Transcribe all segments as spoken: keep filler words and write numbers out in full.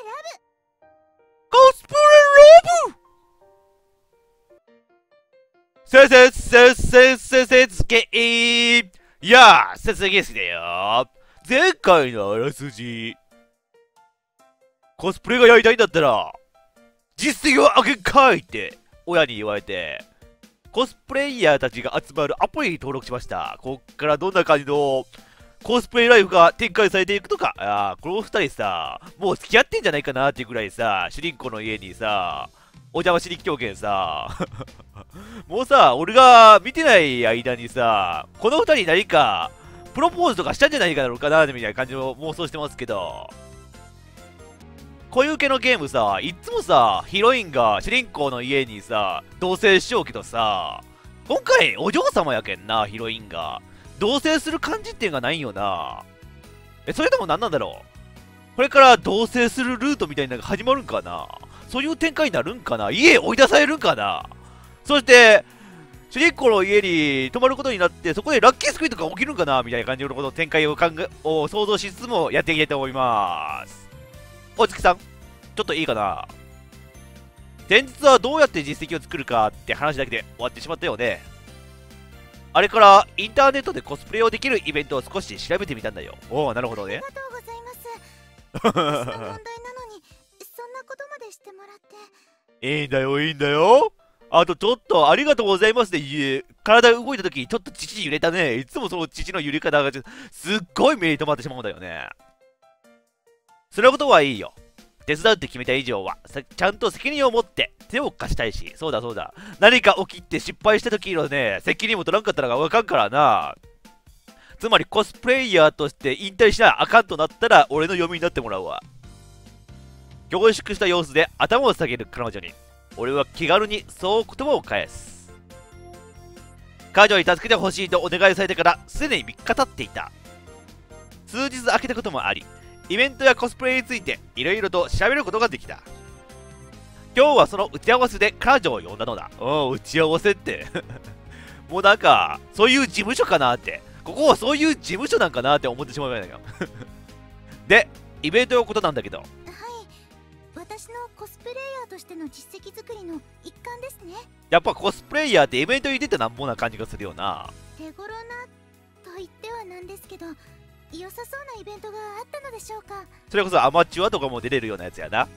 コスプレラブせせせせせせつけいいやあ、せつげすだよ。前回のあらすじ。コスプレがやりたいんだったら、実績を上げんかいって親に言われて、コスプレイヤーたちが集まるアプリに登録しました。こっからどんな感じのコスプレライフが展開されていくのか。あーこの二人さ、もう付き合ってんじゃないかなっていうくらいさ、主人公の家にさ、お邪魔しに来ておけんさ。もうさ、俺が見てない間にさ、この二人何かプロポーズとかしたんじゃないかなのかなみたいな感じの妄想してますけど、こういう系のゲームさ、いっつもさ、ヒロインが主人公の家にさ、同棲しようけどさ、今回お嬢様やけんな、ヒロインが。同棲する感じっていうのがないんよな。え、それとも何なんだろう。これから同棲するルートみたいなのが始まるんかな。そういう展開になるんかな。家追い出されるんかな。そして、主人公の家に泊まることになって、そこでラッキースクイーンとか起きるんかなみたいな感じのこと展開を考えを想像しつつもやっていきたいと思います。お月さん、ちょっといいかな。前日はどうやって実績を作るかって話だけで終わってしまったよね。あれからインターネットでコスプレをできるイベントを少し調べてみたんだよ。おお、なるほどね。 ありがとうございます。私の問題なのに、そんなことまでしてもらって。 いいんだよ、いいんだよ。あとちょっとありがとうございますで言え。体動いた時にちょっと乳揺れたね。いつもその乳の揺れ方がすっごい目に留まってしまうんだよね。そのことはいいよ。手伝うって決めた以上はちゃんと責任を持って手を貸したいし、そうだそうだ、何か起きて失敗した時のね、責任も取らんかったらわかんからな。つまりコスプレイヤーとして引退しなあかんとなったら俺の読みになってもらうわ。凝縮した様子で頭を下げる彼女に俺は気軽にそう言葉を返す。彼女に助けてほしいとお願いされてからすでにみっか経っていた。数日空けたこともあり、イベントやコスプレについていろいろと調べることができた。今日はその打ち合わせで彼女を呼んだのだ。おう、打ち合わせってもうなんかそういう事務所かなって、ここはそういう事務所なんかなって思ってしまいましたよで、イベントのことなんだけど、はい、 私のコスプレイヤーとしての実績作りの一環ですね。 やっぱコスプレイヤーってイベントに出てなんぼな感じがするよな。 手頃なと言ってはなんですけど、良さそうなイベントがあったのでしょうか。 それこそアマチュアとかも出れるようなやつやな。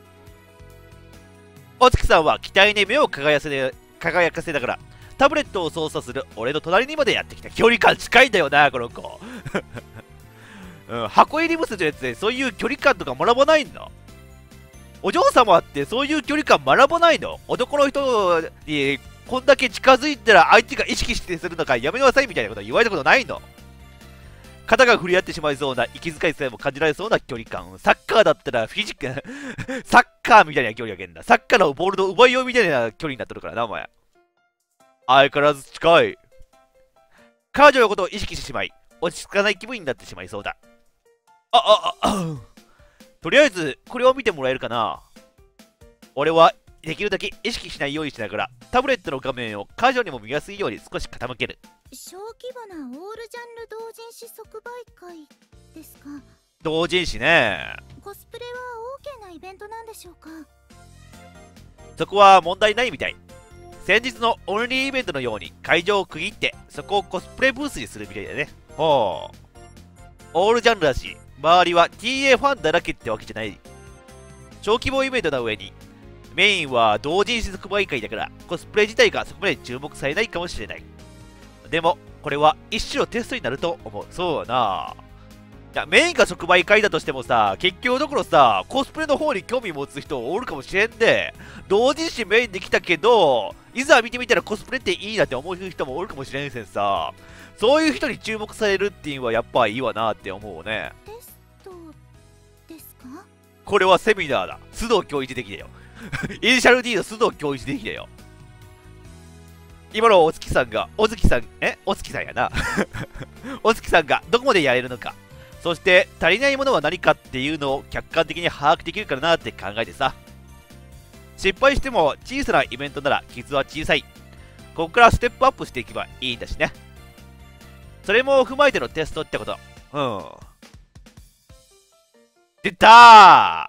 お月さんは期待に目を輝かせ輝かせながらタブレットを操作する俺の隣にまでやってきた。距離感近いんだよなこの子、うん、箱入り娘のやつでそういう距離感とか学ばないんだ。お嬢様ってそういう距離感学ばないの。男の人にこんだけ近づいたら相手が意識してするのかやめなさいみたいなこと言われたことないの。肩が振り合ってしまいそうな息遣いさえも感じられそうな距離感。サッカーだったらフィジカルサッカーみたいな距離やけんだ。サッカーのボールの奪いようみたいな距離になってるからなお前。相変わらず近い。彼女のことを意識してしまい落ち着かない気分になってしまいそうだ。ああああとりあえずこれを見てもらえるかな。俺はできるだけ意識しないようにしながらタブレットの画面を彼女にも見やすいように少し傾ける。 小規模なオールジャンル同人誌即売会ですか。 同人誌ね。 コスプレは オーケー なイベントなんでしょうか。 そこは問題ないみたい。先日のオンリーイベントのように会場を区切ってそこをコスプレブースにするみたいだね。ほう、オールジャンルだし周りは ティーエー ファンだらけってわけじゃない。小規模イベントの上にメインは同人誌即売会だからコスプレ自体がそこまで注目されないかもしれない。でもこれは一種のテストになると思う。そうだな。いやメインが即売会だとしてもさ、結局どころさコスプレの方に興味持つ人おるかもしれんで、同人誌メインで来たけどいざ見てみたらコスプレっていいなって思う人もおるかもしれんせんさ、そういう人に注目されるっていうのはやっぱいいわなって思うね。 テストですか。 これはセミナーだ。須藤教一的だよイニシャル D の須藤教一的だよ。今のお月さんが、お月さん、えお月さんやな。お月さんがどこまでやれるのか、そして足りないものは何かっていうのを客観的に把握できるからなって考えてさ。失敗しても小さなイベントなら傷は小さい。ここからステップアップしていけばいいんだしね。それも踏まえてのテストってこと。うん。出たー。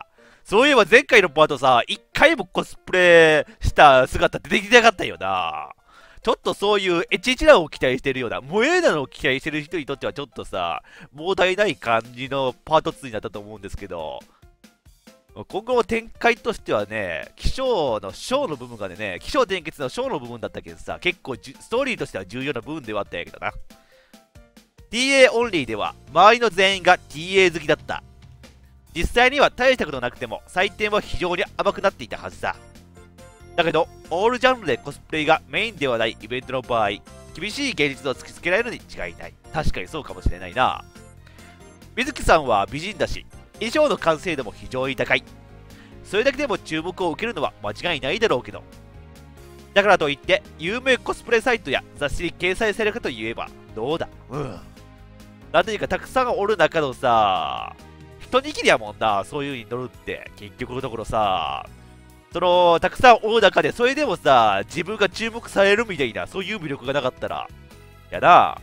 そういえば前回のパートさ、一回もコスプレした姿出てきてなかったよな。ちょっとそういうエチエチなのを期待してるような、萌えなのを期待してる人にとってはちょっとさ、膨大ない感じのパートツーになったと思うんですけど、今後の展開としてはね、気象の章の部分がね、気象転結の章の部分だったけどさ、結構ストーリーとしては重要な部分ではあったんやけどな。ティーエー オンリーでは、周りの全員が ティーエー 好きだった。実際には大したことなくても、採点は非常に甘くなっていたはずだ。だけど、オールジャンルでコスプレがメインではないイベントの場合、厳しい現実を突きつけられるに違いない。確かにそうかもしれないな。水木さんは美人だし、衣装の完成度も非常に高い。それだけでも注目を受けるのは間違いないだろうけど。だからといって、有名コスプレサイトや雑誌に掲載されるかといえば、どうだ。うん。なんていうか、たくさんおる中のさ、一握りやもんな、そういう風に乗るって。結局のところさ、その、たくさんおる中で、それでもさ、自分が注目されるみたいな、そういう魅力がなかったら、やな。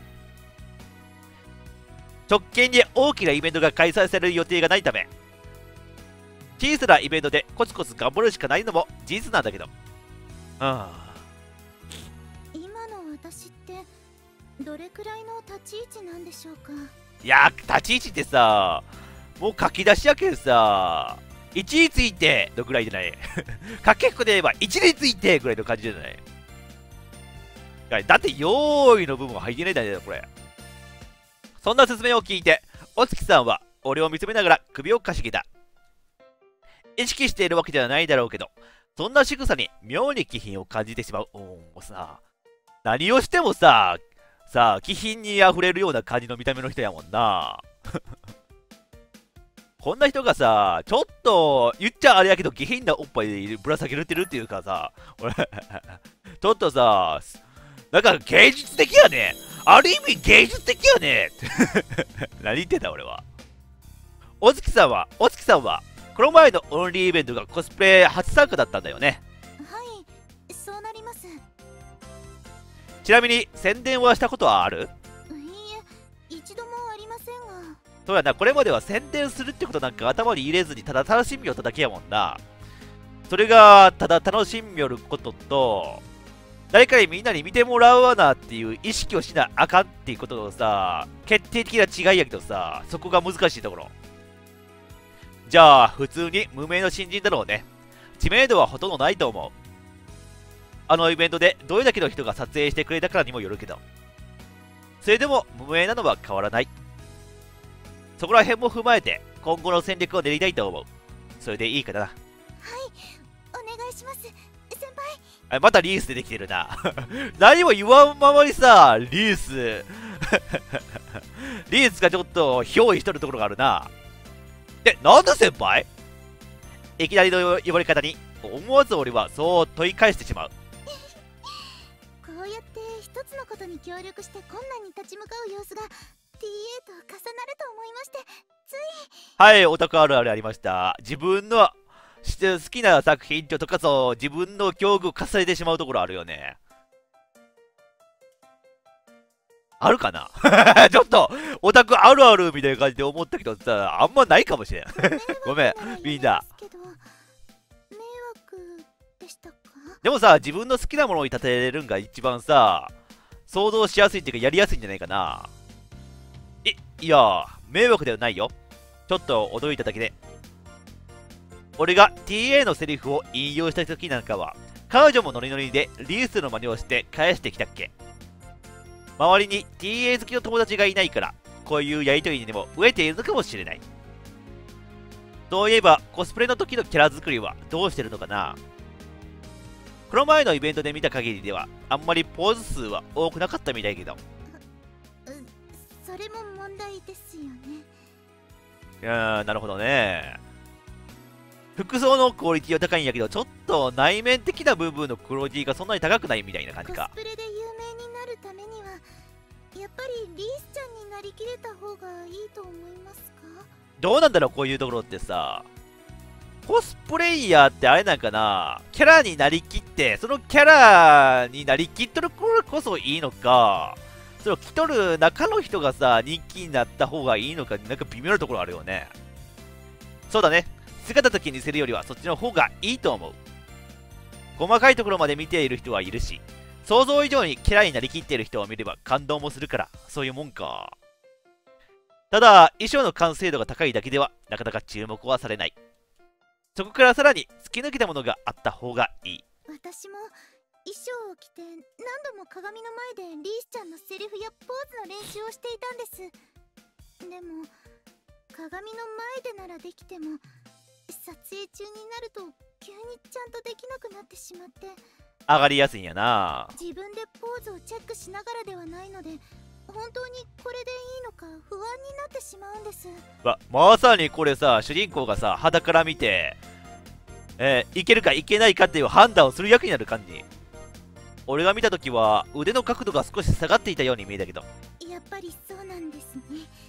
直近に大きなイベントが開催される予定がないため、小さなイベントでコツコツ頑張るしかないのも事実なんだけど。ああ。 今の私ってどれくらいの立ち位置なんでしょうか。 いや、立ち位置ってさ、もう書き出しやけんさ、位置についてのぐらいじゃない。かけっこで言えば位置についてぐらいの感じじゃない。いやだって用意の部分は入ってないんだよ、これ。そんな説明を聞いて、お月さんは俺を見つめながら首をかしげた。意識しているわけではないだろうけど、そんな仕草に妙に気品を感じてしまう。おもうさ、何をしてもさ、さあ、気品に溢れるような感じの見た目の人やもんな。こんな人がさ、ちょっと、言っちゃあれやけど、下品なおっぱいでぶら下げてるっていうかさ、俺、ちょっとさ、なんか芸術的やね。ある意味芸術的やね。何言ってんだ俺は。お月さんは、お月さんは、この前のオンリーイベントがコスプレ初参加だったんだよね。 はい、そうなります。 ちなみに宣伝はしたことはある？ いいえ、一度もありませんが。 そうやな、これまでは宣伝するってことなんか頭に入れずにただ楽しみよっただけやもんな。それがただ楽しみよることと、誰かにみんなに見てもらうわなっていう意識をしなあかんっていうことのさ、決定的な違いやけどさ、そこが難しいところ。じゃあ、普通に無名の新人だろうね。知名度はほとんどないと思う。あのイベントでどれだけの人が撮影してくれたからにもよるけど。それでも無名なのは変わらない。そこら辺も踏まえて今後の戦略を練りたいと思う。それでいいかな。 はい、お願いします、先輩。 あ、またリース出てきてるな。何も言わんままにさ、リース。リースがちょっと憑依しとるところがあるな。え、なんだ先輩？いきなりの呼ばれ方に思わず俺はそう問い返してしまう。 こうやって一つのことに協力して困難に立ち向かう様子が ティーエー と重なると思いまして、つい。 はい、オタクあるあるありました。自分の好きな作品とかそう自分の境遇を重ねてしまうところあるよね。あるかな。ちょっとオタクあるあるみたいな感じで思ったけどさ、あんまないかもしれん。ごめんみんな。 迷惑でしたか？ でもさ、自分の好きなものに立てれるんが一番さ、想像しやすいっていうかやりやすいんじゃないかな。え、いや迷惑ではないよ。ちょっと驚いただけで。俺が ティーエー のセリフを引用した時なんかは、彼女もノリノリでリースの真似をして返してきたっけ。周りに ティーエー 好きの友達がいないから、こういうやりとりにでも飢えているのかもしれない。そういえば、コスプレの時のキャラ作りはどうしてるのかな。この前のイベントで見た限りでは、あんまりポーズ数は多くなかったみたいけど。 それも問題ですよね。 いやー、なるほどね。服装のクオリティは高いんやけど、ちょっと内面的な部分のクオリティがそんなに高くないみたいな感じか。 コスプレで有名になるためには、やっぱりリースちゃんになりきれた方がいいと思いますか？ どうなんだろう、こういうところってさ。コスプレイヤーってあれなんかな、キャラになりきって、そのキャラになりきっとるからこそいいのか、それを着とる中の人がさ、人気になった方がいいのか、なんか微妙なところあるよね。そうだね。 姿だけ似せるよりはそっちの方がいいと思う。細かいところまで見ている人はいるし、想像以上にキャラになりきっている人を見れば感動もするから、そういうもんか。ただ、衣装の完成度が高いだけではなかなか注目はされない。そこからさらに突き抜けたものがあった方がいい。 私も衣装を着て何度も鏡の前でリースちゃんのセリフやポーズの練習をしていたんです。でも鏡の前でならできても撮影中になると急にちゃんとできなくなってしまって、 上がりやすいんやな。 自分でポーズをチェックしながらではないので、本当にこれでいいのか不安になってしまうんです。 わ、まさにこれさ、主人公がさ、肌から見て、えー、いけるかいけないかっていう判断をする役になる感じ。俺が見たときは腕の角度が少し下がっていたように見えたけど、 やっぱりそうなんですね。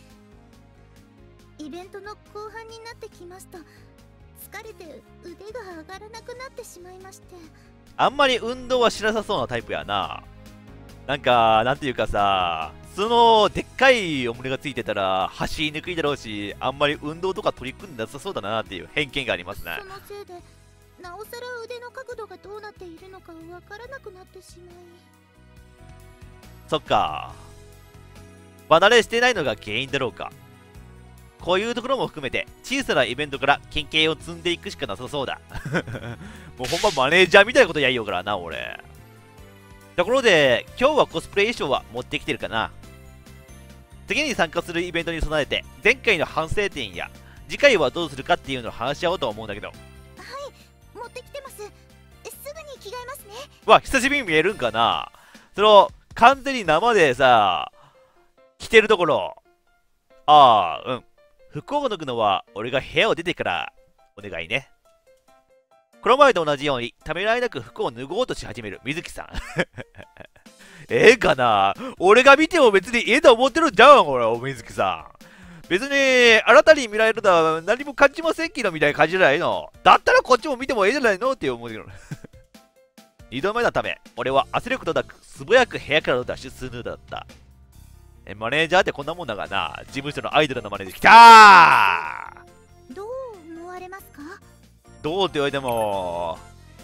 イベントの後半になってきますと疲れて腕が上がらなくなってしまいまして、 あんまり運動はしなさそうなタイプやな。なんか、なんていうかさ、そのでっかいお胸がついてたら走りにくいだろうし、あんまり運動とか取り組んでなさそうだなっていう偏見がありますね。 そのせいでなおさら腕の角度がどうなっているのかわからなくなってしまい。 そっか、離れしてないのが原因だろうか。こういうところも含めて小さなイベントから経験を積んでいくしかなさそうだ。もうほんまマネージャーみたいなことやりようからな俺。ところで今日はコスプレ衣装は持ってきてるかな。次に参加するイベントに備えて前回の反省点や次回はどうするかっていうのを話し合おうと思うんだけど。 はい、持ってきてます。すぐに着替えますね。 わ、久しぶりに見えるんかな。その完全に生でさ着てるところ。ああ、うん、服を脱ぐのは俺が部屋を出てからお願いね。この前と同じようにためらいなく服を脱ごうとし始める水木さん。ええかな、俺が見ても別にええと思ってるんじゃん、これ、水木さん。別に、新たに見られるのは何も感じませんけどみたいな感じじゃないの。だったらこっちも見てもええじゃないのって思うけど。二度目のため、俺は圧力となく素早く部屋からの脱出するのだった。え、マネージャーってこんなもんだがな。事務所のアイドルのマネージャー。きたー。 どう思われますか？ どうって言われても、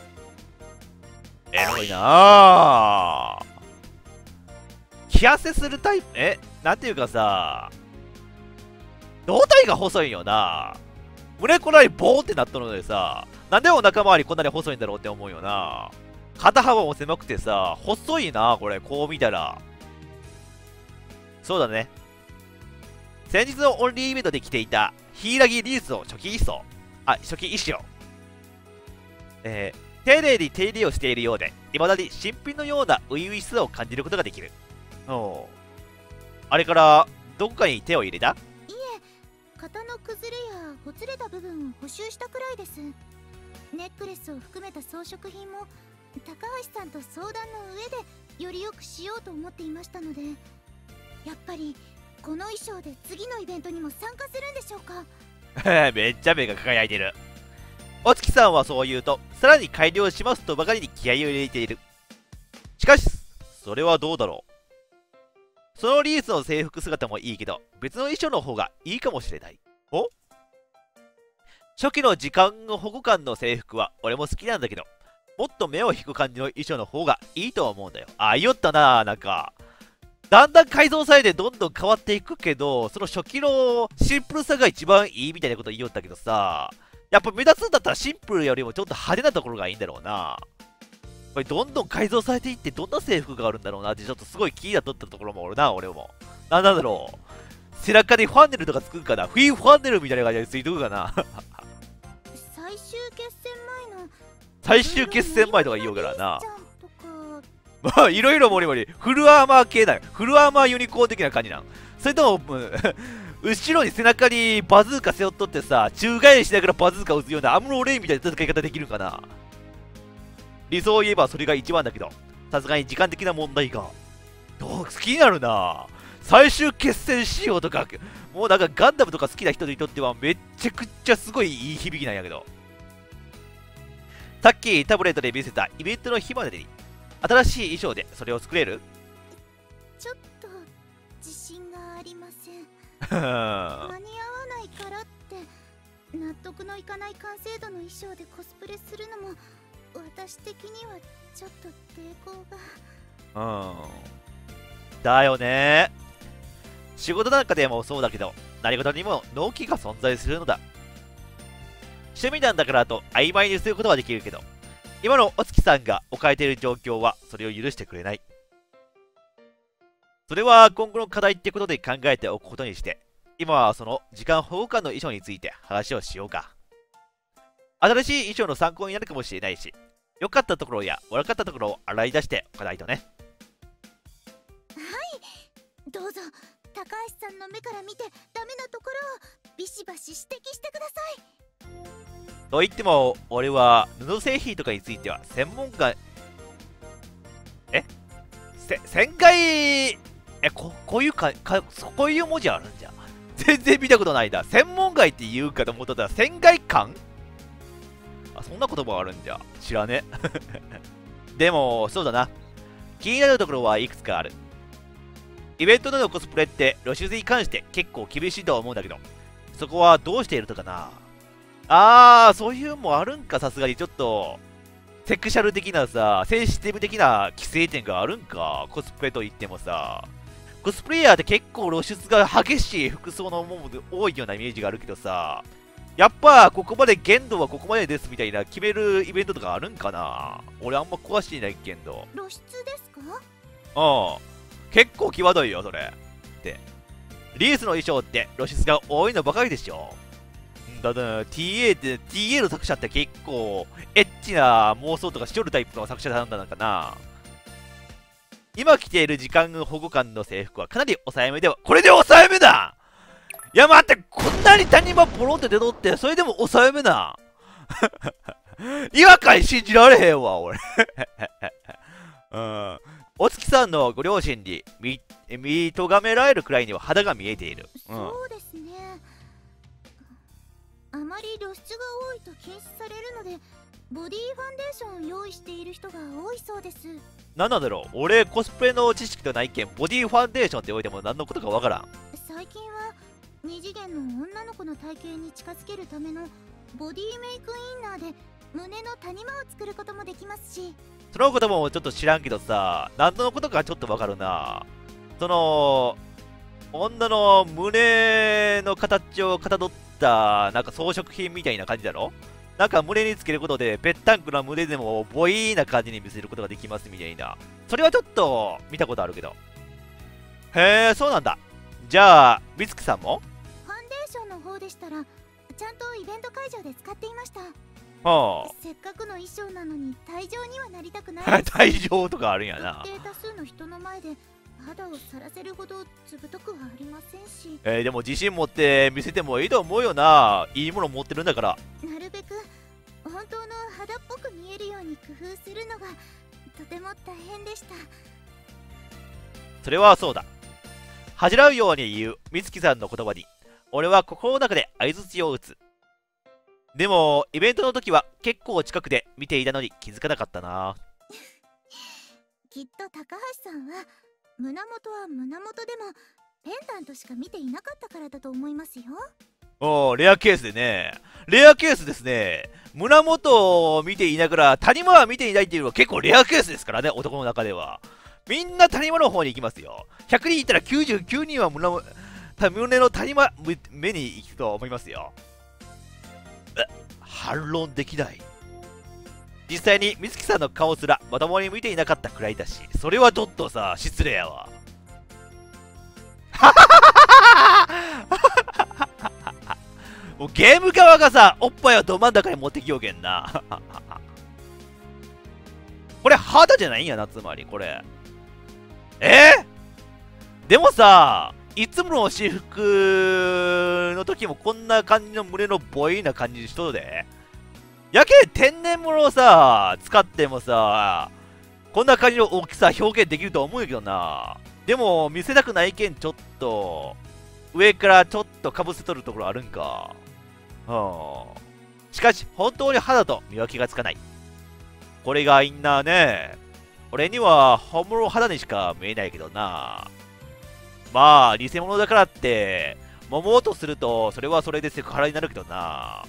エロいなぁ。気痩せするタイプ、え、なんていうかさ、胴体が細いよな。胸こらにボーってなったのでさ、なんでお腹周りこんなに細いんだろうって思うよな。肩幅も狭くてさ、細いな、これ、こう見たら。そうだね。先日のオンリーイベントで着ていた、ヒイラギリースの初期衣装。あ、初期衣装。えー、丁寧に手入れをしているようで、未だに新品のような初々しさを感じることができる。おあれから、どこかに手を入れた？ いえ、型の崩れやほつれた部分を補修したくらいです。ネックレスを含めた装飾品も高橋さんと相談の上でより良くしようと思っていましたので、やっぱりこの衣装で次のイベントにも参加するんでしょうか？ めっちゃ目が輝いてる。お月さんはそう言うと、さらに改良しますとばかりに気合を入れている。しかし、それはどうだろう。そのリースの制服姿もいいけど、別の衣装の方がいいかもしれない。お？初期の時間保護官の制服は俺も好きなんだけど、もっと目を引く感じの衣装の方がいいと思うんだよ。あ、言おったな、なんか。だんだん改造されてどんどん変わっていくけど、その初期のシンプルさが一番いいみたいなこと言いよったけどさ、やっぱ目立つんだったらシンプルよりもちょっと派手なところがいいんだろうな。これどんどん改造されていってどんな制服があるんだろうなってちょっとすごい気になっとったところもおるな、俺も。なんなんだろう。背中にファンネルとかつくんかな、フィーファンネルみたいな感じでついとくかな。 最終決戦前の最終決戦前とか言おうからな。 とかまあ、いろいろもりもり、フルアーマー系だよ。フルアーマーユニコーン的な感じなん。それとも、後ろに背中にバズーカ背負っとってさ、宙返りしながらバズーカ撃つようなアムロレイみたいな戦い方できるかな。理想を言えばそれが一番だけど、さすがに時間的な問題が。どう好きになるな。最終決戦仕様とか、もうなんかガンダムとか好きな人にとってはめっちゃくちゃすごいいい響きなんやけど。さっきタブレットで見せたイベントの日までに、新しい衣装でそれを作れる？ ちょっと自信がありません。間に合わないからって納得のいかない完成度の衣装でコスプレするのも私的にはちょっと抵抗が。 うんだよね。仕事なんかでもそうだけど、何事にも納期が存在するのだ。趣味なんだからと曖昧にすることはできるけど、今のお月さんが置かれている状況はそれを許してくれない。それは今後の課題ってことで考えておくことにして、今はその時間保護官の衣装について話をしようか。新しい衣装の参考になるかもしれないし、良かったところや悪かったところを洗い出しておかないとね。 はい、どうぞ高橋さんの目から見てダメなところをビシバシ指摘してください。 と言っても俺は布製品とかについては専門家えせ旋回えここういうかかこういう文字あるんじゃ全然見たことないだ。専門外って言うかと思ったら旋回感。あ、そんな言葉あるんじゃ知らねでもそうだな、気になるところはいくつかある。イベントでのコスプレって露出に関して結構厳しいとは思うんだけど、そこはどうしているのかな。あー、そういうのもあるんか。さすがにちょっとセクシャル的なさ、センシティブ的な規制点があるんか。コスプレといってもさ、コスプレイヤーって結構露出が激しい服装のもの多いようなイメージがあるけどさ、やっぱここまで限度はここまでですみたいな決めるイベントとかあるんかな。俺あんま詳しいないけど。 露出ですか？ うん、結構際どいよそれって。リースの衣装って露出が多いのばかりでしょ。だって ティーエー って ティーエー の作者って結構エッチな妄想とかしとるタイプの作者なんだなんかな。今着ている時間保護官の制服はかなり抑えめでは、これで抑えめだ。いや待って、こんなに谷間ポロンって出とってそれでも抑えめな違和感信じられへんわ俺うん、お月さんのご両親に見見とがめられるくらいには肌が見えている、うん、 そうですね。あまり露出が多いと禁止されるのでボディファンデーションを用意している人が多いそうです。 何なんだろう、俺コスプレの知識とないけんボディファンデーションって言われても何のことかわからん。 最近は二次元の女の子の体型に近づけるためのボディメイクインナーで胸の谷間を作ることもできますし。 そのこともちょっと知らんけどさ、何のことかちょっとわかるな。その女の胸の形をかたどったなんか装飾品みたいな感じだろ。なんか胸につけることでぺったんこな胸でもボイーな感じに見せることができますみたいな。それはちょっと見たことあるけど。へえ、そうなんだ。じゃあ美月さんもファンデーションの方でしたらちゃんとイベント会場で使っていました。 はあ、 せっかくの衣装なのに退場にはなりたくない退場とかあるんやな。 一定多数の人の前で肌をさらせるほどずぶとくはありませんし。 えー、でも自信持って見せてもいいと思うよな。いいもの持ってるんだから。 なるべく本当の肌っぽく見えるように工夫するのがとても大変でした。 それはそうだ。恥じらうように言う美月さんの言葉に俺は心の中で相づちを打つ。でもイベントの時は結構近くで見ていたのに気づかなかったなきっと高橋さんは胸元は胸元でもペンダントしか見ていなかったからだと思いますよ。 おお、レアケースでね。レアケースですね。胸元を見ていながら谷間は見ていないっていうのは結構レアケースですからね、男の中では。みんな谷間の方に行きますよ。ひゃくにんいたらきゅうじゅうきゅうにんは胸胸の谷間目に行くと思いますよ。え、反論できない。実際に美月さんの顔すらまともに見ていなかったくらいだし、それはちょっとさ、失礼やわ。もうゲーム側がさ、おっぱいをど真ん中に持ってきようけんな。これ肌じゃないんやな、つまりこれ。えー、でもさ、いつもの私服の時もこんな感じの胸のボイな感じしとるで。やけん天然物をさ、使ってもさ、こんな感じの大きさ表現できると思うんやけどな。でも見せたくないけんちょっと上からちょっとかぶせとるところあるんか。うん。しかし本当に肌と見分けがつかない。これがインナーね。俺には本物肌にしか見えないけどな。まあ偽物だからって揉もうとするとそれはそれでセクハラになるけどな。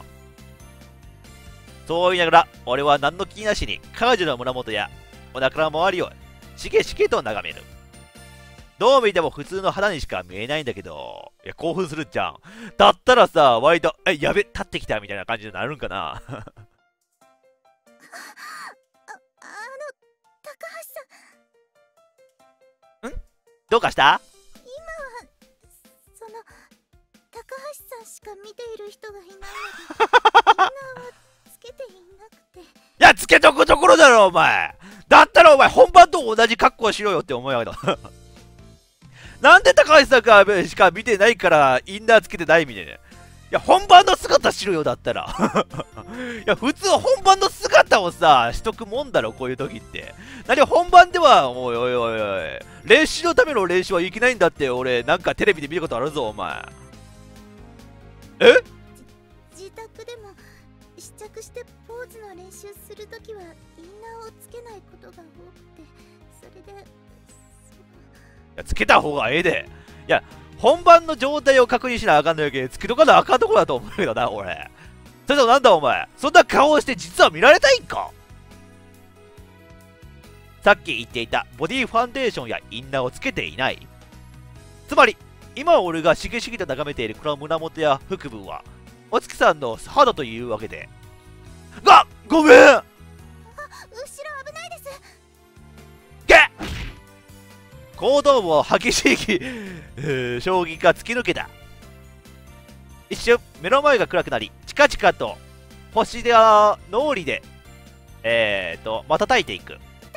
そう言いながら俺は何の気なしに彼女の胸元やお腹の周りをしげしげと眺める。どう見ても普通の肌にしか見えないんだけど、いや興奮するじゃん。だったらさ、割とえやべ立ってきたみたいな感じになるんかな。 ああの高橋さん、 んどうかした？ 今はその高橋さんしか見ている人がいないのでインナーはつけていなくて。 いやつけとくところだろお前。だったらお前本番と同じ格好しろよって思うやけど。なんで高橋さんかしか見てないからインナーつけてないみたいな。いや本番の姿しろよだったら。いや普通本番の姿をさしとくもんだろこういう時って。何本番ではおいおいおいおい練習のための練習はいけないんだって。俺なんかテレビで見たことあるぞお前。え？ 自宅でも試着してポーズの練習するときはインナーをつけないことが多くて、それでいやつけた方がええで。いや本番の状態を確認しなあかんのやけんつけとかなあかんとこだと思うけどな俺。それともなんだお前そんな顔をして実は見られたいんか。さっき言っていたボディファンデーションやインナーをつけていない。つまり今俺がしげしげと眺めているこの胸元や腹部はお月さんの肌というわけで。がごめん。 あ、後ろ危ないです。 げっ後頭部を激しい、えー、衝撃が突き抜けた。一瞬目の前が暗くなりチカチカと星で脳裏でえーと瞬いていく。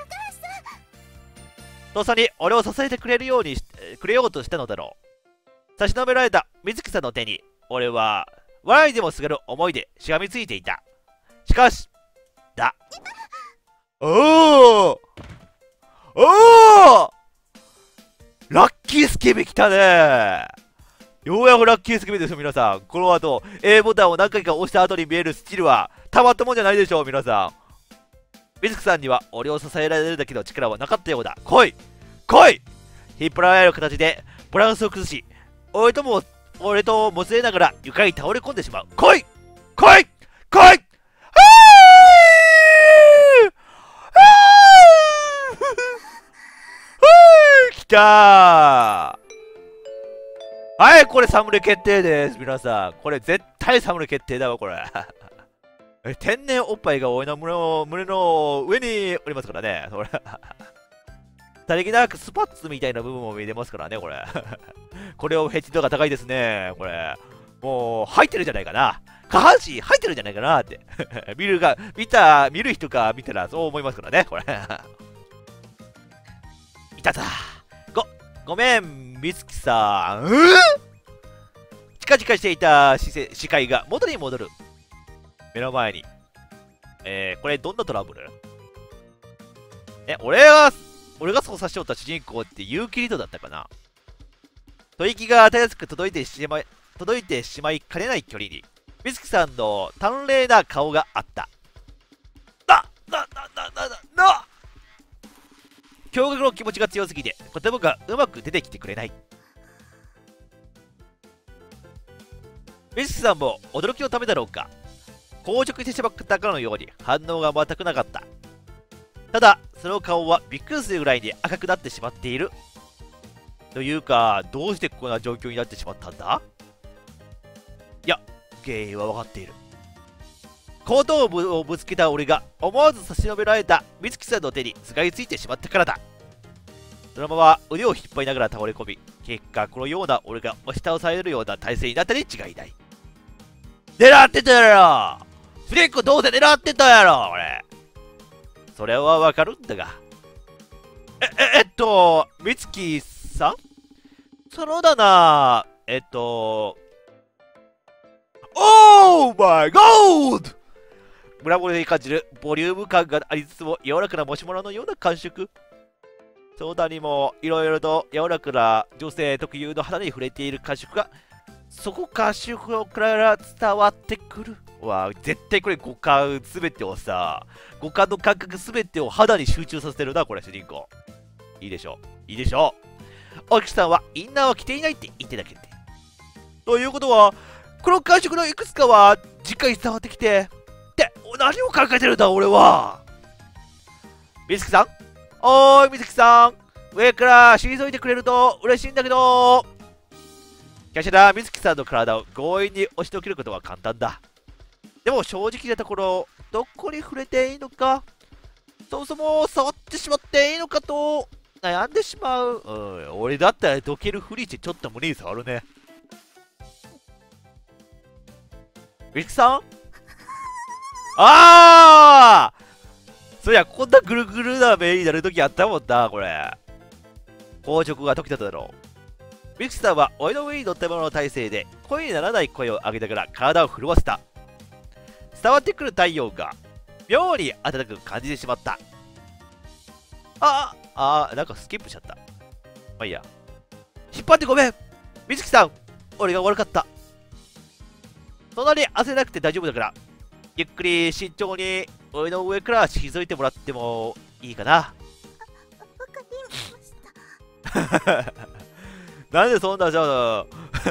とっさに俺を支えてくれるようにしくれようとしたのだろう。差し伸べられた水木さんの手に俺は笑いでもすがる思いでしがみついていた。しかしだおおおおラッキースケベ来たね。ようやくラッキースケベですよ皆さん。この後 A ボタンを何回か押した後に見えるスキルはたまったもんじゃないでしょう皆さん。水木さんには俺を支えられるだけの力はなかったようだ。来い来い。引っ張られる形でバランスを崩し俺とも俺ともつれながら床に倒れ込んでしまう。来い来い来い来たー。はい、これサムネ決定です。皆さん、これ絶対サムネ決定だわ、これ。天然おっぱいが俺の胸の胸の上におりますからね。これ。さりげなくスパッツみたいな部分も見れますからね、これ。これをフェチ度が高いですね、これ。もう、入ってるんじゃないかな。下半身入ってるんじゃないかなって。見るが、見た、見る人が見たらそう思いますからね、これ。いたぞ。ご、ごめん、みつきさん。うんチカチカしていた視視界が元に戻る。目の前に。えー、これどんなトラブル？え、俺が、俺が操作しよった主人公ってユーキリドだったかな？吐息がたやすく届いてしまい、届いてしまいかねない距離に、みつきさんの端麗な顔があった。な、な、な、な、な、な、な驚愕の気持ちが強すぎて言葉がうまく出てきてくれない。ミスさんも驚きのためだろうか、硬直してしまったかのように反応が全くなかった。ただその顔はびっくりするぐらいに赤くなってしまっている。というかどうしてこんな状況になってしまったんだ。いや原因は分かっている。後頭部をぶつけた俺が思わず差し伸べられた美月さんの手にすがりついてしまったからだ。そのまま腕を引っ張りながら倒れ込み、結果このような俺が押し倒されるような体勢になったに違いない。狙ってたやろ、フレックどうせ狙ってたやろ俺。それはわかるんだが、えええっと美月さん、そのだな、えっとオーマイゴード、胸骨に感じるボリューム感がありつつも柔らかなもしもののような感触。相談にもいろいろと柔らかな女性特有の肌に触れている感触がそこか周辺から伝わってくる。わあ、絶対これ五感すべてをさ、五感の感覚すべてを肌に集中させてるな、これ主人公。いいでしょう、いいでしょう。おきさんはインナーは着ていないって言ってたけどね。 ということは、この感触のいくつかは直に伝わってきて、って何を考えてるんだ俺は。みずきさん、おーいみずきさん、上から退いてくれると嬉しいんだけど。キャシャラみずきさんの体を強引に押しのけることは簡単だ。でも正直なところ、どこに触れていいのか、そもそも触ってしまっていいのかと悩んでしまう。うん、俺だったらどけるふりしてちょっと胸に触るね。みずきさん、あー、そういや、こんなぐるぐるな目になるときあったもんな、これ。硬直が解けただろう。ミクさんはお湯の上に乗ったままの体勢で声にならない声を上げながら体を震わせた。伝わってくる太陽が妙に暖かく感じてしまった。ああ、あなんかスキップしちゃった。まあいいや。引っ張ってごめんみずきさん、俺が悪かった。そんなに焦らなくて大丈夫だから、ゆっくり慎重にお湯の上から退いてもらってもいいかな。 わかりました。 なんでそんなじゃあ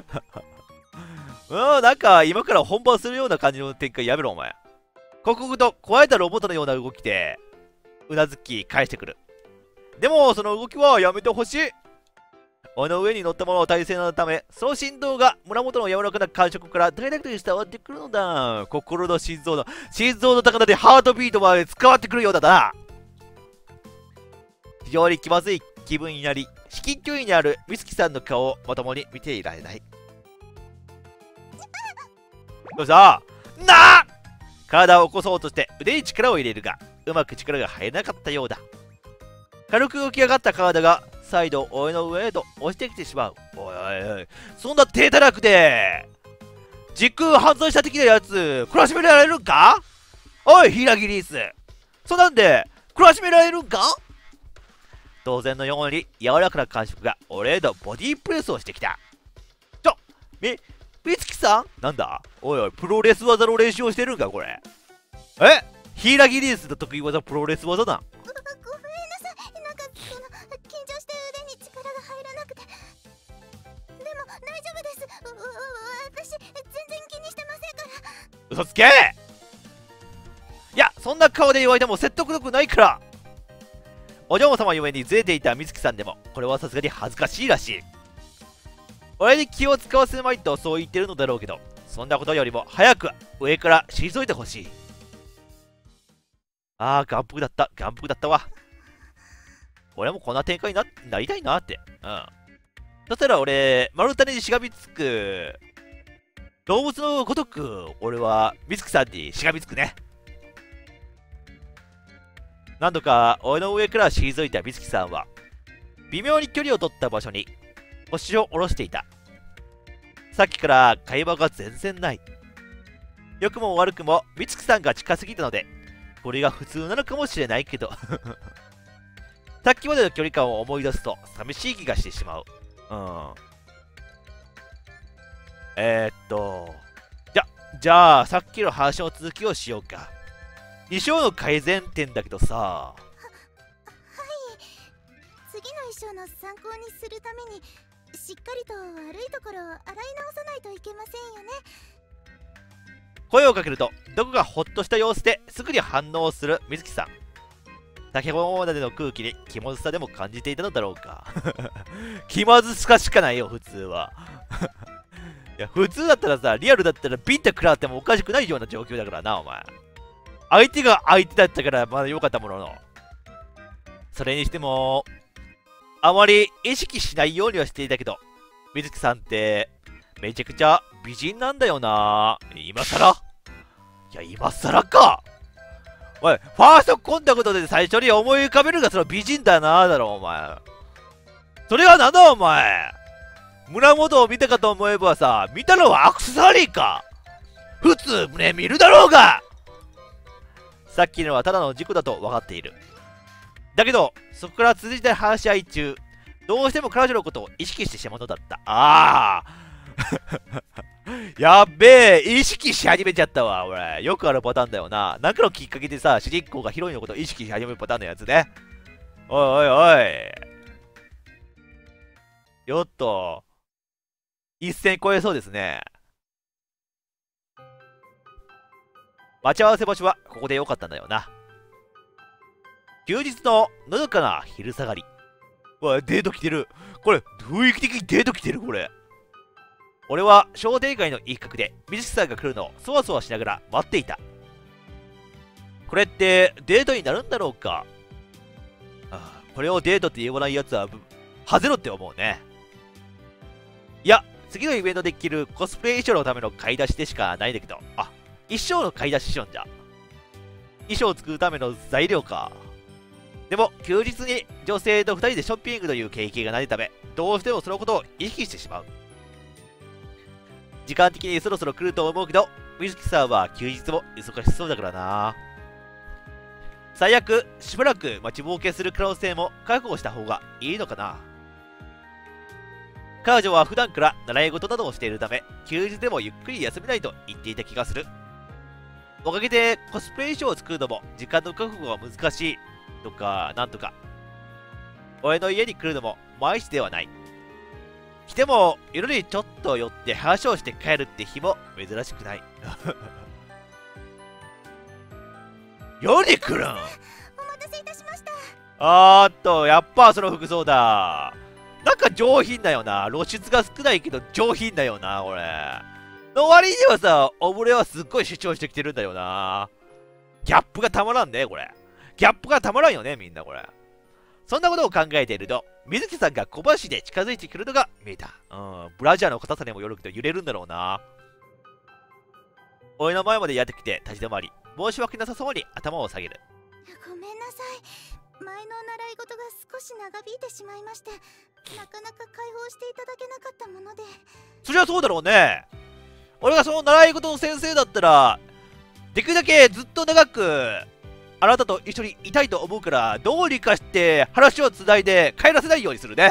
うん、なんか今から本番するような感じの展開やめろお前。刻々と壊れたロボットのような動きでうなずき返してくる。でもその動きはやめてほしい。おの上に乗ったままの体勢のため、その振動が胸元の柔らかな感触からダイレクトに伝わってくるのだ。心の心臓の心臓の高鳴り、ハートビートまで伝わってくるようだな。非常に気まずい気分になり、至近距離にある美月さんの顔をまともに見ていられない。どうしたなあ。体を起こそうとして腕に力を入れるが、うまく力が入らなかったようだ。軽く浮き上がった体が再度お湯の上へと落ちてきてしまう。おいおいおい、そんな手たらくで時空犯罪者的なやつ懲らしめられるんか。おいヒラギリース、そんなんで懲らしめられるんか。当然のように柔らかな感触が俺へのボディープレスをしてきた。ちょみみつきさん、なんだおいおい、プロレス技の練習をしてるんかこれ。えヒイラギリースの得意技プロレス技だ。 ごごめんなさい、なんかその緊張して腕に力が入らなくて。でも大丈夫です。うう私全然気にしてませんから。 嘘つけ。いや、そんな顔で言われても説得力ないから。お嬢様ゆえにずれていた美月さんでもこれはさすがに恥ずかしいらしい。俺に気を使わせまいとそう言ってるのだろうけど、そんなことよりも早く上から退いてほしい。ああ、眼福だった、眼福だったわ。俺もこんな展開に な, なりたいなって。うん。そしたら俺、丸太にしがみつく、動物のごとく、俺は美月さんにしがみつくね。何度か俺の上から退いた美月さんは、微妙に距離を取った場所に腰を下ろしていた。さっきから会話が全然ない。良くも悪くも美月さんが近すぎたので、これが普通なのかもしれないけどさっきまでの距離感を思い出すと寂しい気がしてしまう。うん。えー、っと、じゃ、じゃあさっきの話の続きをしようか。に章の改善点だけどさ。は、 はい。次の衣装の参考にするために、しっかりと悪いところを洗い直さないといけませんよね。 声をかけるとどこかほっとした様子ですぐに反応する水木さん。先ほどまでの空気に気まずさでも感じていたのだろうか気まずさしかないよ普通はいや普通だったらさ、リアルだったらビンタ食らってもおかしくないような状況だからなお前。相手が相手だったからまだ良かったものの、それにしてもあまり意識しないようにはしていたけど、水木さんってめちゃくちゃ美人なんだよな。今さらいや今さらか。おい、ファーストコンタクトで最初に思い浮かべるがその美人だなだろお前。それはなんだお前。胸元を見たかと思えばさ、見たのはアクセサリーか。普通胸見るだろうが。さっきのはただの事故だと分かっている。だけどそこから続いた話し合い中、どうしても彼女のことを意識してしまうのだった。ああやっべえ、意識し始めちゃったわ俺。よくあるパターンだよな。なんかのきっかけでさ、主人公がヒロインのことを意識し始めるパターンのやつね。おいおいおい、よっと一線超えそうですね。待ち合わせ場所はここでよかったんだよな。休日ののどかな昼下がり。うわ、デート来てる。これ、雰囲気的にデート来てる、これ。俺は商店街の一角で美月さんが来るのをそわそわしながら待っていた。これってデートになるんだろうか。ああ、これをデートって言わないやつははぜろって思うね。いや、次のイベントで着るコスプレ衣装のための買い出しでしかないんだけど、あ、衣装の買い出ししよんじゃ。衣装を作るための材料か。でも休日に女性とふたりでショッピングという経験がないため、どうしてもそのことを意識してしまう。時間的にそろそろ来ると思うけど、水木さんは休日も忙しそうだからな。最悪、しばらく待ちぼうけする可能性も覚悟した方がいいのかな。彼女は普段から習い事などをしているため、休日でもゆっくり休めないと言っていた気がする。おかげでコスプレ衣装を作るのも時間の確保が難しいとかなんとか。俺の家に来るのも毎日ではない。来ても夜にちょっと寄って話をして帰るって日も珍しくない。夜に来るん。 お待たせいたしました。 あーっと、やっぱその服装だ。なんか上品だよな。露出が少ないけど上品だよな、これ。の割にはさ、オブレはすっごい主張してきてるんだよな。ギャップがたまらんね、これ。ギャップがたまらんよね、みんなこれ。そんなことを考えていると、水木さんが小走りで近づいてくるのが見えた。うん、ブラジャーの硬さにもよるけど揺れるんだろうな。俺の前までやってきて立ち止まり、申し訳なさそうに頭を下げる。 ごめんなさい。前の習い事が少し長引いてしまいまして、なかなか解放していただけなかったもので。 そりゃそうだろうね。俺がその習い事の先生だったら、できるだけずっと長くあなたと一緒にいたいと思うから、どうにかして話をつないで帰らせないようにするね。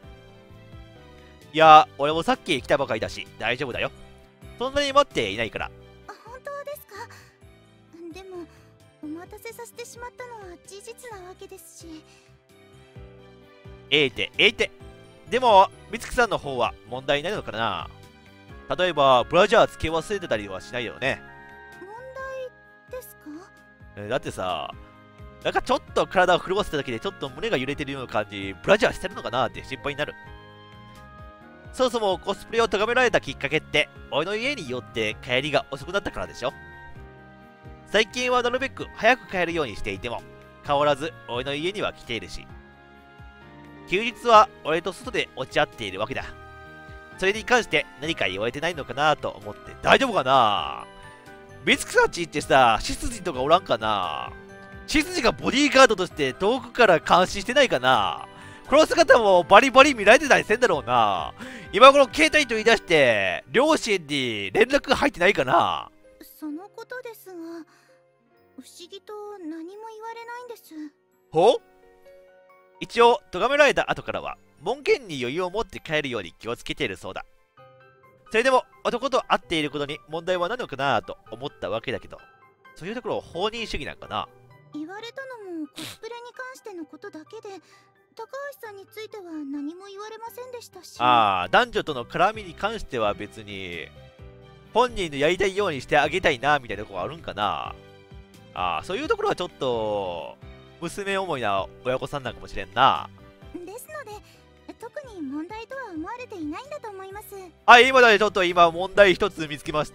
いや、俺もさっき来たばかりだし大丈夫だよ。そんなに待っていないから。 本当ですか。でもお待たせさせてしまったのは事実なわけですし。 えいてえいて。でも美月さんの方は問題ないのかな。例えばブラジャーつけ忘れてたりはしないよね。 問題ですか。 だってさ、なんかちょっと体を震わせただけでちょっと胸が揺れてるような感じ、ブラジャーしてるのかなって心配になる。そもそもコスプレを咎められたきっかけって、俺の家に寄って帰りが遅くなったからでしょ。最近はなるべく早く帰るようにしていても、変わらず俺の家には来ているし、休日は俺と外で落ち合っているわけだ。それに関して何か言われてないのかなと思って大丈夫かな。美月さんちってさ、執事とかおらんかな。執事がボディーガードとして遠くから監視してないかな。この姿もバリバリ見られてたりせんだろうな。今頃携帯と言い出して両親に連絡入ってないかな。 そのことですが、不思議と何も言われないんです。 ほう。一応咎められた後からは門限に余裕を持って帰るように気をつけているそうだ。それでも男と会っていることに問題はないのかなと思ったわけだけど、そういうところ放任主義なんかな。 言われたのもコスプレに関してのことだけで、高橋さんについては何も言われませんでしたし。 ああ、男女との絡みに関しては別に本人のやりたいようにしてあげたいなみたいなところあるんかな。ああ、そういうところはちょっと娘思いな親御さんなんかもしれんな。 ですので特に問題とは思われていないんだと思います。 はい、今だね、ちょっと今問題一つ見つけました。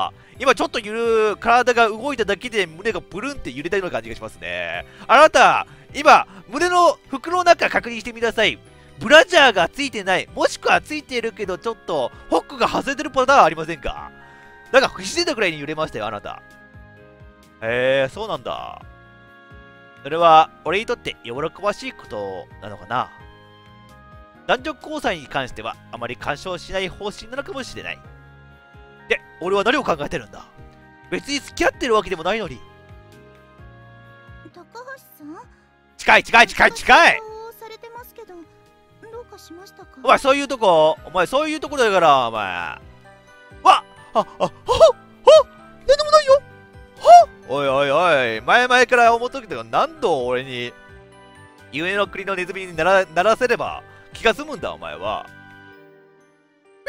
今ちょっと揺る、体が動いただけで胸がブルンって揺れたような感じがしますね。あなた、今、胸の服の中確認してみなさい。ブラジャーがついてない、もしくはついているけどちょっとホックが外れてるパターンありませんか。なんか不自然なくらいに揺れましたよ、あなた。へえ、そうなんだ。それは俺にとって喜ばしいことなのかな。男女交際に関してはあまり干渉しない方針なのかもしれない。で、俺は何を考えてるんだ。別に付き合ってるわけでもないのに。 高橋さん、 近い近い近い近い。 されてますけど、どうかしましたか。 お前そういうとこ、お前そういうところだからお前。わっ、あ、あ、は、は、なんでもないよ。は、おいおいおい、前々から思っとくけど、何度俺に夢の国のネズミにならならせれば気が済むんだお前は。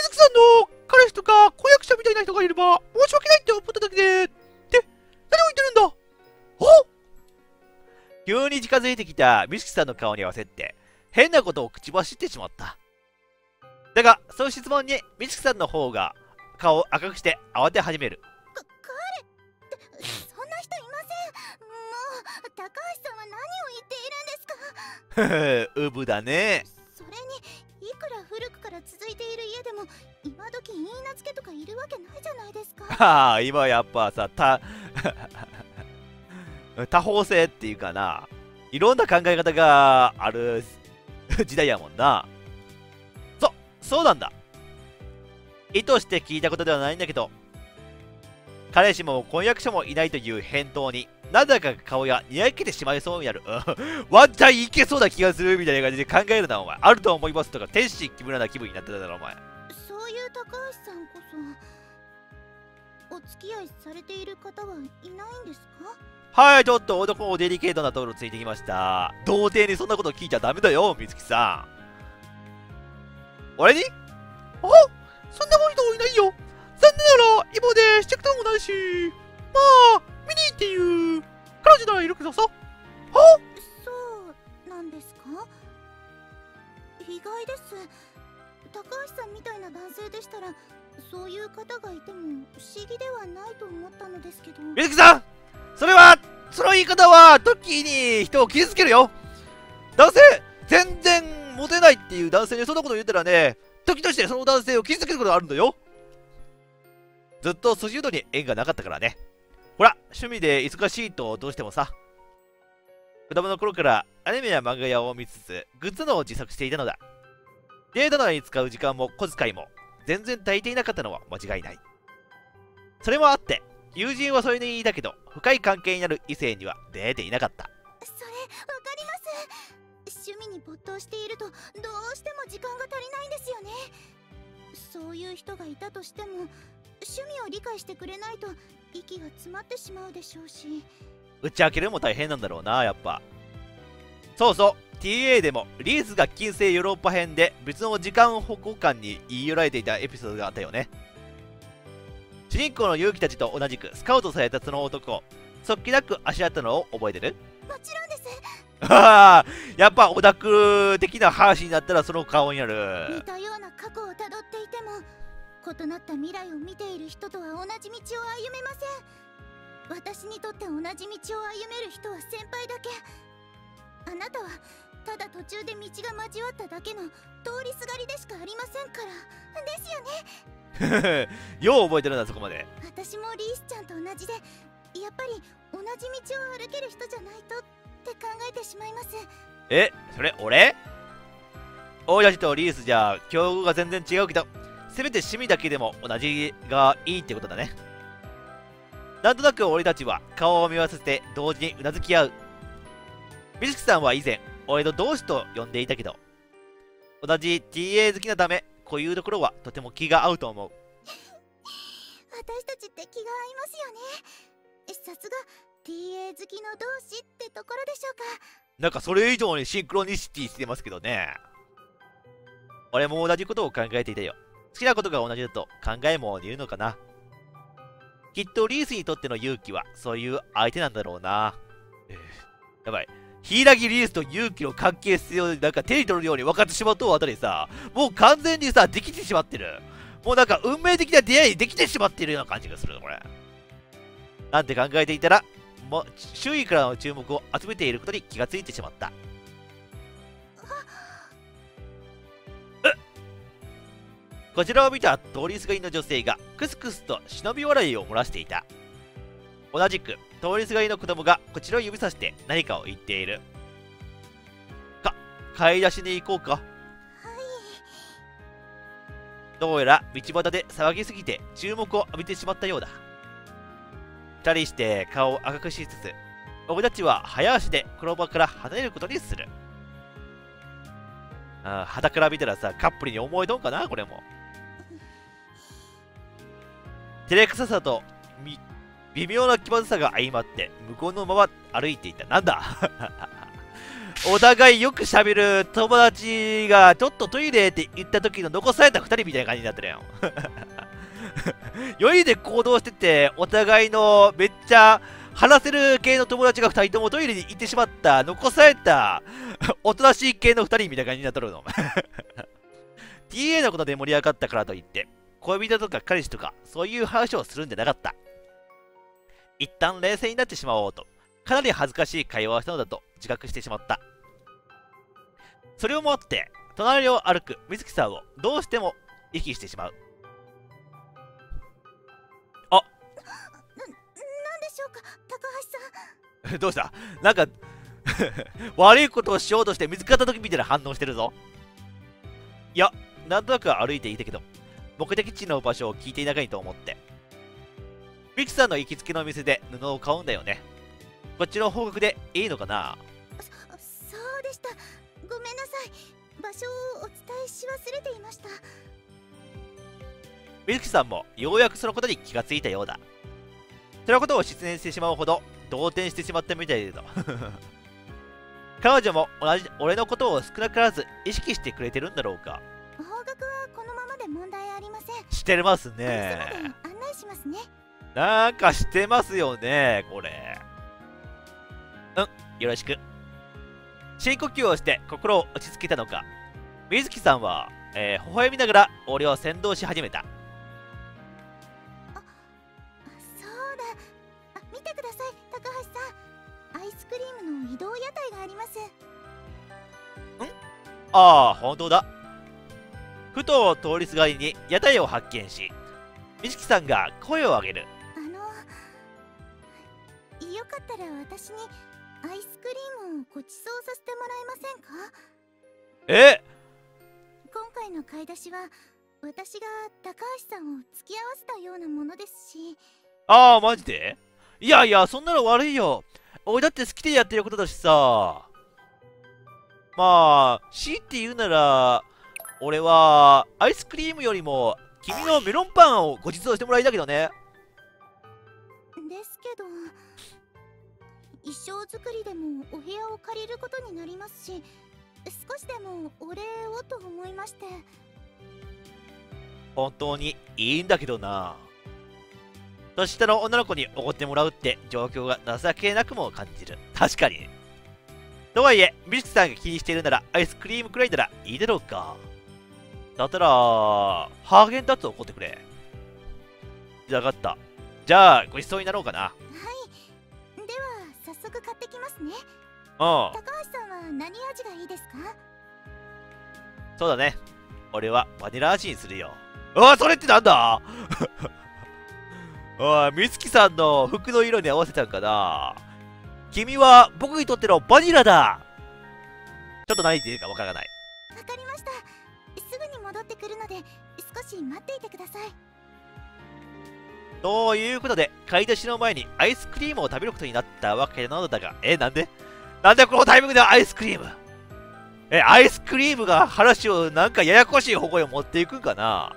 水木さんの彼氏とか婚約者みたいな人がいれば申し訳ないって思っただけで、って、何を言ってるんだ。お急に近づいてきた水木さんの顔に合わせて、変なことを口走ってしまった。だが、その質問に水木さんの方が顔を赤くして慌て始める。 か、彼って、そんな人いません。もう、高橋さんは何を言っているんですか。 ふふ、うぶだね。 それに、いくら古くから続いている家でも、今時いいなずけとかいるわけないじゃないですか。 はあ、今やっぱさ、た、多方性っていうかな、いろんな考え方がある時代やもんな。そ、そうなんだ。意図して聞いたことではないんだけど、彼氏も婚約者もいないという返答に、なぜか顔がにやけてしまいそうになる。ワンチャンいけそうな気がするみたいな感じで考えるな、お前。あると思いますとか、天使木村な気分になってただろ、お前。 そういう高橋さんこそ、お付き合いされている方はいないんですか。 はい、ちょっと男もデリケートなところついてきました。童貞にそんなこと聞いちゃダメだよ、水木さん。俺にあ、そんな人いないよ。残念なら、今でしてくともないし、まあ、見に行っていう彼女ならいるけどさ。はそうなんですか。意外です。高橋さんみたいな男性でしたら、そういう方がいても不思議ではないと思ったのですけど。 水木さん、それは、その言い方は、時に人を傷つけるよ。男性、全然モテないっていう男性にそんなこと言ったらね、時としてその男性を傷つけることがあるんだよ。ずっと筋うどに縁がなかったからね。ほら、趣味で忙しいとどうしてもさ。子供の頃からアニメや漫画やを見つつ、グッズのを自作していたのだ。デートなどに使う時間も小遣いも全然足りていなかったのは間違いない。それもあって、友人はそれにいいだけど、深い関係になる異性には出会えていなかった。 それ、わかります。趣味に没頭していると、どうしても時間が足りないんですよね。そういう人がいたとしても、趣味を理解してくれないと息が詰まってしまうでしょうし。 打ち明けるのも大変なんだろうな、やっぱ。そうそう、ティーエー でもリースが近世ヨーロッパ編で別の時間保護官に言い寄られていたエピソードがあったよね。主人公の勇気たちと同じくスカウトされたその男、そっきなく足跡のを覚えてる？ もちろんです。 ああ、やっぱオタク的な話になったらその顔になる。 似たような過去をたどっていても、異なった未来を見ている人とは同じ道を歩めません。私にとって同じ道を歩める人は先輩だけ。あなたはただ途中で道が交わっただけの通りすがりでしかありませんから。ですよね。 よう覚えてるんだ、そこまで。 私もリースちゃんと同じで、やっぱり同じ道を歩ける人じゃないとって考えてしまいます。 え、それ俺？俺たちとリースじゃ境遇が全然違うけど、せめて趣味だけでも同じがいいってことだね。なんとなく俺たちは顔を見合わせて同時にうなずき合う。水木さんは以前俺の同志と呼んでいたけど、同じ ティーエー 好きなため、こういうところはとても気が合うと思う。 私たちって気が合いますよね。さすが ティーエー 好きの同志ってところでしょうか。 なんかそれ以上にシンクロニシティしてますけどね。俺も同じことを考えていたよ。好きなことが同じだと考えも言うのかな。きっとリースにとっての勇気はそういう相手なんだろうな。えー、やばい。柊リースと勇気の関係性をなんか手に取るように分かってしまうとあたりさ、もう完全にさ、できてしまってる。もうなんか運命的な出会いできてしまっているような感じがするの、これ。なんて考えていたら、もう周囲からの注目を集めていることに気がついてしまった。こちらを見た通りすがりの女性がクスクスと忍び笑いを漏らしていた。同じく通りすがりの子供がこちらを指さして何かを言っている。か、買い出しに行こうか。はい。どうやら道端で騒ぎすぎて注目を浴びてしまったようだ。二人して顔を赤くしつつ、俺たちは早足でこの場から離れることにする。ああ、肌から見たらさ、カップルに思えとんかな、これも。照れくささとみ微妙な気まずさが相まって向こうのまま歩いていた。なんだお互いよく喋る友達がちょっとトイレって言った時の残されたふたりみたいな感じになってるやん。よにんで行動してて、お互いのめっちゃ話せる系の友達がふたりともトイレに行ってしまった、残されたおとなしい系のふたりみたいな感じになっとるの。ティーエー のことで盛り上がったからといって、恋人とか彼氏とかそういう話をするんじゃなかった。一旦冷静になってしまおうと、かなり恥ずかしい会話をしたのだと自覚してしまった。それをもって、隣を歩く水木さんをどうしても意識してしまう。あ、 な、なんでしょうか、高橋さん。 どうした？なんか悪いことをしようとして見つかった時みたいな反応してるぞ。いや、なんとなく歩いていたけど、目的地の場所を聞いていないと思って。ミキさんの行きつけの店で布を買うんだよね。こっちの方角でいいのかな？ そ、そうでした。ごめんなさい。場所をお伝えし忘れていました。 ミキさんもようやくそのことに気がついたようだ。そのことを失念してしまうほど動転してしまったみたいだけど。彼女も同じ俺のことを少なからず意識してくれてるんだろうか。 方角はこのままで問題ありません。 してますね。 お店まで案内しますね。 なんかしてますよね、これ。うん、よろしく。深呼吸をして心を落ち着けたのか、水木さんは、えー、微笑みながら俺を先導し始めた。 あ、そうだ。あ、見てください、高橋さん。アイスクリームの移動屋台があります。ん？ ああ、本当だ。ふと通りすがりに屋台を発見し、水木さんが声を上げる。 あの、よかったら私にアイスクリームをご馳走させてもらえませんか？ え？ 今回の買い出しは私が高橋さんを付き合わせたようなものですし。 ああ、マジで？いやいや、そんなの悪いよ。俺だって好きでやってることだしさ。まあ、強いて言うなら、俺はアイスクリームよりも君のメロンパンをご馳走してもらいたいけどね。 ですけど、衣装作りでもお部屋を借りることになりますし、少しでもお礼をと思いまして。 本当にいいんだけどな。年下の女の子におごってもらうって状況が情けなくも感じる。確かに。とはいえ、ミルクさんが気にしているならアイスクリームくらいならいいだろうか。だったら、ハーゲンダッツをおごってくれ。じゃあ分かった。じゃあ、ごちそうになろうかな。 はい。では、早速買ってきますね。 うん。 高橋さんは何味がいいですか？ そうだね。俺はバニラ味にするよ。ああ、それってなんだ？おい、美月さんの服の色に合わせたんかな。君は僕にとってのバニラだ。ちょっと何言っているかわからない。 わかりました。すぐに戻ってくるので少し待っていてください。 ということで、買い出しの前にアイスクリームを食べることになったわけなのだが、え、なんでなんでこのタイミングでアイスクリーム？え、アイスクリームが話をなんかややこしい方向に持っていくんかな。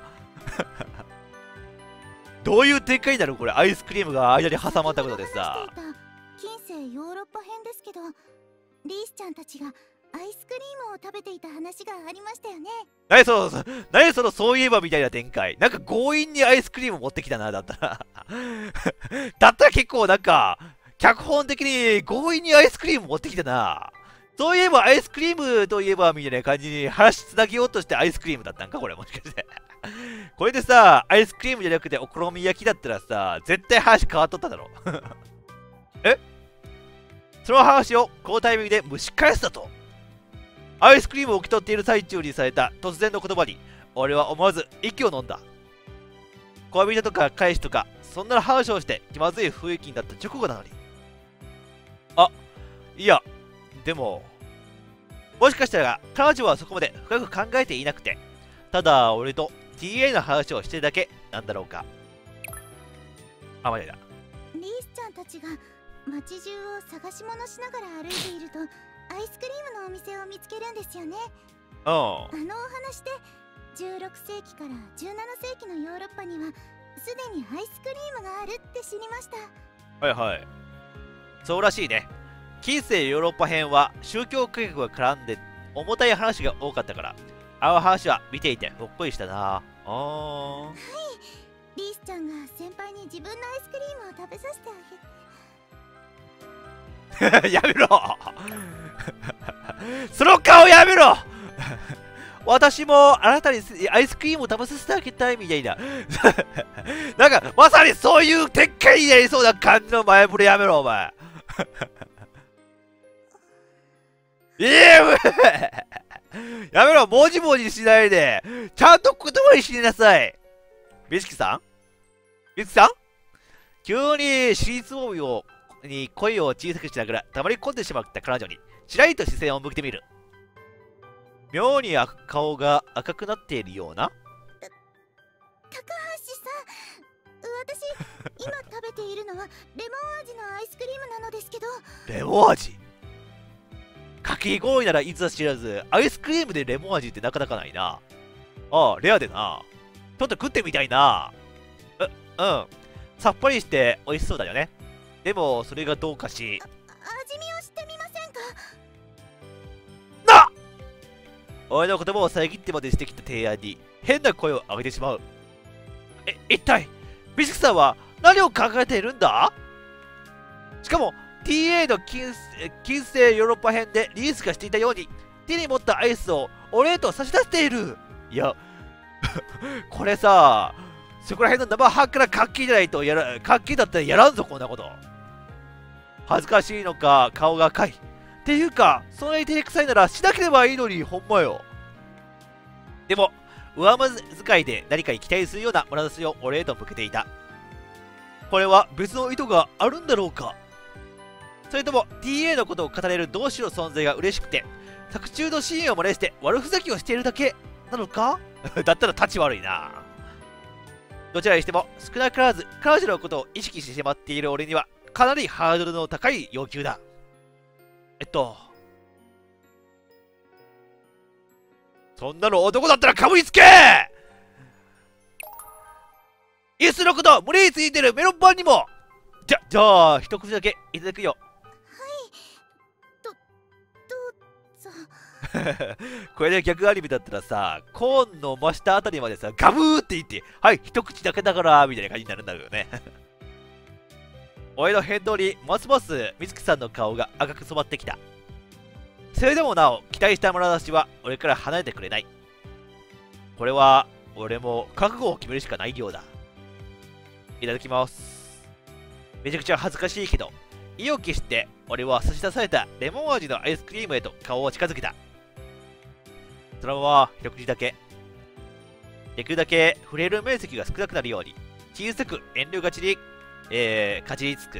どういう展開になるこれ、アイスクリームが間に挟まったことでさ。 近世ヨーロッパ編ですけど、リースちゃんたちがアイスクリームを食べていた話がありましたよね。 何その、何そのそういえばみたいな展開。なんか強引にアイスクリーム持ってきたな、だったら。だったら結構なんか、脚本的に強引にアイスクリーム持ってきたな。そういえばアイスクリームといえばみたいな感じに話つなげようとしてアイスクリームだったんかこれもしかして。これでさ、アイスクリームじゃなくてお好み焼きだったらさ、絶対話変わっとっただろ。え？その話をこのタイミングで蒸し返すだと。アイスクリームを受け取っている最中にされた突然の言葉に、俺は思わず息を飲んだ。恋人とか彼氏とか、そんな話をして気まずい雰囲気になった直後なのに。あ、いや、でも、もしかしたら彼女はそこまで深く考えていなくて、ただ俺と ティーエー の話をしてるだけなんだろうか。あ、まりだ。 リースちゃんたちが街中を探し物しながら歩いていると、アイスクリームのお店を見つけるんですよね。 うん。あのお話でじゅうろくせいきからじゅうななせいきのヨーロッパにはすでにアイスクリームがあるって知りました。 はいはい。そうらしいね。 近世ヨーロッパ編は宗教改革が絡んで重たい話が多かったから、あの話は見ていてほっこりしたな。あー。 はい、リースちゃんが先輩に自分のアイスクリームを食べさせてあげて。 やめろその顔やめろ私もあなたにアイスクリームを食べさせてあげたいみたいななんかまさにそういう展開になりそうな感じの前触れやめろお前いややめろ、もじもじしないでちゃんと言葉にしなさい。美月さん美月さん急に私立モビをに声を小さくしながら黙り込んでしまった彼女にちらりと視線を向けてみる。妙に顔が赤くなっているような。 高橋さん、私今食べているのはレモン味のアイスクリームなのですけど。 レモン味かき氷ならいつは知らず、アイスクリームでレモン味ってなかなかないな。ああ、レアでな。ちょっと食ってみたいな。う、うん。さっぱりして美味しそうだよね。でも、それがどうかし。 味見をしてみませんか。 な俺の言葉を遮ってまでしてきた提案に変な声を上げてしまう。え、一体、美月さんは何を考えているんだ。しかも、ティーエー の近近世ヨーロッパ編でリリースがしていたように手に持ったアイスを俺へと差し出している。いやこれさ、そこら辺の生半可な活気じゃないとやら、活気だったらやらんぞこんなこと。恥ずかしいのか顔が赤いっていうか、そんなに照れくさいならしなければいいのに。ほんまよ。でも上目遣いで何かに期待するような眼差しを俺へと向けていた。これは別の意図があるんだろうか。それとも ティーエー のことを語れる同志の存在が嬉しくて作中のシーンを真似して悪ふざけをしているだけなのかだったら立ち悪いな。どちらにしても少なからず彼女のことを意識してしまっている俺にはかなりハードルの高い要求だ。えっとそんなの男だったらかぶりつけ。いっそのこと胸についてるメロンパンにも。じゃじゃあ一口だけいただくよ。これで逆アニメだったらさ、コーンの真下あたりまでさ、ガブーって言って、はい、一口だけだから、みたいな感じになるんだよね。俺の返答に、ますます美月さんの顔が赤く染まってきた。それでもなお、期待した眼差しは俺から離れてくれない。これは、俺も覚悟を決めるしかないようだ。いただきます。めちゃくちゃ恥ずかしいけど、意を決して俺は差し出されたレモン味のアイスクリームへと顔を近づけた。そのまま一口だけ。できるだけ触れる面積が少なくなるように小さく遠慮がちに、えー、かじりつく。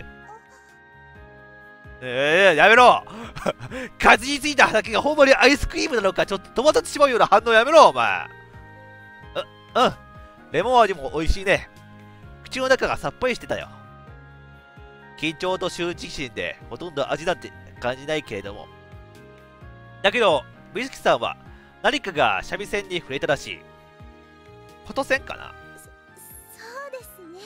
えー、やめろかじりついた畑がほんまにアイスクリームなのかちょっと戸惑ってしまうような反応やめろお前。う、うん。レモン味も美味しいね。口の中がさっぱりしてたよ。緊張と羞恥心でほとんど味なんて感じないけれども。だけど、美月さんは何かが三味線に触れたらしい。フォト線かな。 そそうですね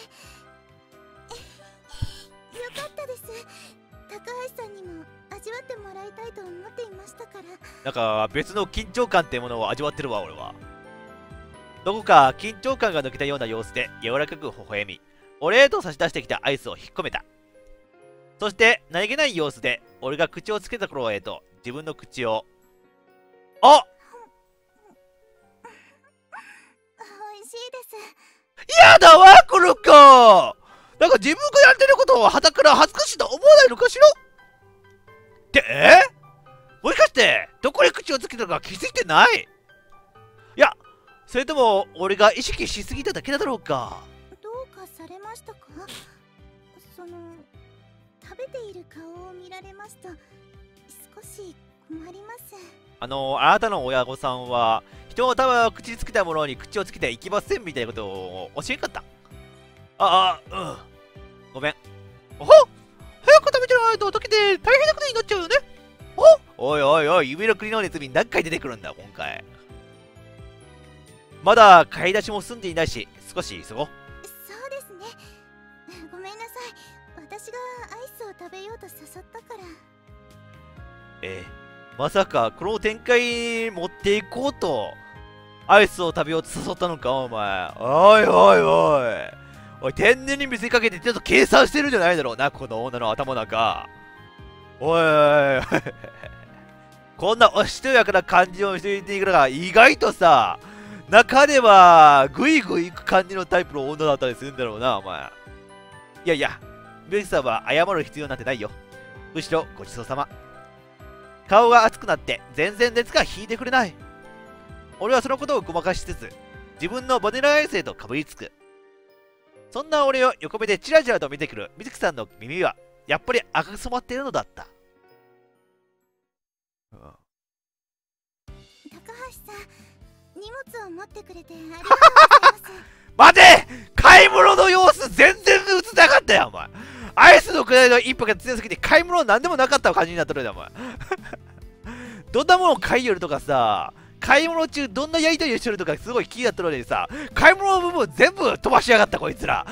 よかったです。高橋さんにも味わってもらいたいと思っていましたから。 なんか別の緊張感ってものを味わってるわ俺は。どこか緊張感が抜けたような様子で柔らかく微笑み、俺へと差し出してきたアイスを引っ込めた。そして何気ない様子で俺が口をつけた頃へと自分の口を。あっ、 美味しいです。 やだわこの子。なんか自分がやってることを傍から恥ずかしいと思わないのかしら。ってえー、もしかしてどこに口をつけたのか気づいてない？いや、それとも俺が意識しすぎただけだろうか。 どうかされましたか？その食べている顔を見られますと少し困ります。 あのあなたの親御さんは人をたま口につけたものに口をつけていきませんみたいなことを教えんかった。ああ、うん、ごめん。おほ、早く食べちゃわないと溶けて大変なことになっちゃうよね。おおいおいおい、指の国のネズミ何回出てくるんだ今回。まだ買い出しも済んでいないし少し急ごう。 そうですね。ごめんなさい。私がアイスを食べようと誘ったから。 えまさかこの展開に持っていこうとアイスを食べようと誘ったのかお前。おいおいおいおい、天然に見せかけてちょっと計算してるんじゃないだろうな、この女の頭の中。おいおいおいこんなおしとやかな感じをしていていくから意外とさ、中ではグイグイいく感じのタイプの女だったりするんだろうなお前。いやいや、ミルクさんは謝る必要なんてないよ。むしろごちそうさま。顔が熱くなって全然熱が引いてくれない。俺はそのことをごまかしつつ自分のバニラアイスへとかぶりつく。そんな俺を横目でチラチラと見てくるミルクさんの耳はやっぱり赤く染まっているのだった。うん、 高橋さん、荷物を持ってくれてありがとうございます待て、買い物の様子全然映ってなかったよお前。アイスのくらいの一歩が強すぎて買い物なんでもなかった感じになってるんだお前どんなものを買いよるとかさ、買い物中どんなやりとりをしてるとかすごい気になってるのにさ、買い物の部分全部飛ばしやがったこいつら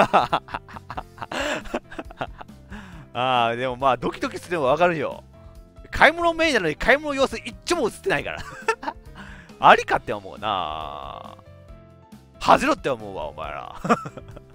ああ、でもまあドキドキするのはわかるよ。買い物メインなのに買い物様子一丁も映ってないからありかって思うな。恥じろって思うわお前ら